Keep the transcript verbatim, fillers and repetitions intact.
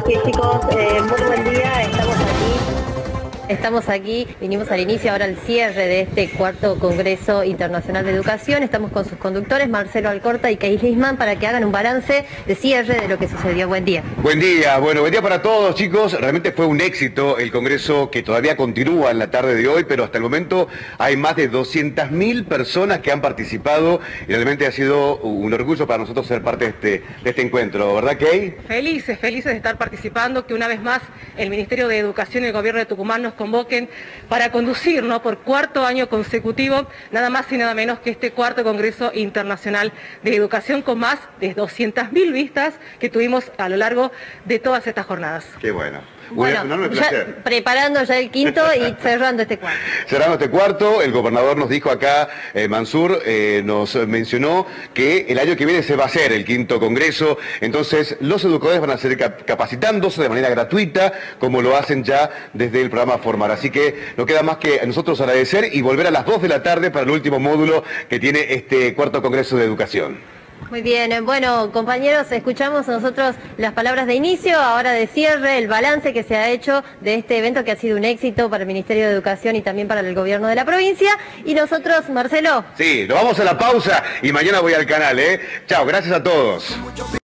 Sí, chicos, eh, muy buen día, estamos aquí. Estamos aquí, vinimos al inicio, ahora al cierre de este cuarto Congreso Internacional de Educación. Estamos con sus conductores, Marcelo Alcorta y Keis Lisman, para que hagan un balance de cierre de lo que sucedió. Buen día. Buen día, bueno, buen día para todos, chicos. Realmente fue un éxito el Congreso que todavía continúa en la tarde de hoy, pero hasta el momento hay más de doscientas mil personas que han participado y realmente ha sido un orgullo para nosotros ser parte de este, de este encuentro, ¿verdad, Key? Felices, felices de estar participando, que una vez más el Ministerio de Educación y el Gobierno de Tucumán nos convoquen para conducir, ¿no?, por cuarto año consecutivo, nada más y nada menos que este cuarto Congreso Internacional de Educación, con más de doscientas mil vistas que tuvimos a lo largo de todas estas jornadas. Qué bueno. Bueno, un enorme ya placer. preparando ya el quinto y cerrando este cuarto. Cerrando este cuarto, el gobernador nos dijo acá, eh, Mansur, eh, nos mencionó que el año que viene se va a hacer el quinto congreso, entonces los educadores van a seguir cap capacitándose de manera gratuita, como lo hacen ya desde el programa Formar. Así que no queda más que a nosotros agradecer y volver a las dos de la tarde para el último módulo que tiene este cuarto congreso de educación. Muy bien, bueno, compañeros, escuchamos nosotros las palabras de inicio, ahora de cierre, el balance que se ha hecho de este evento que ha sido un éxito para el Ministerio de Educación y también para el gobierno de la provincia. Y nosotros, Marcelo. Sí, nos vamos a la pausa y mañana voy al canal, ¿eh? Chao, gracias a todos.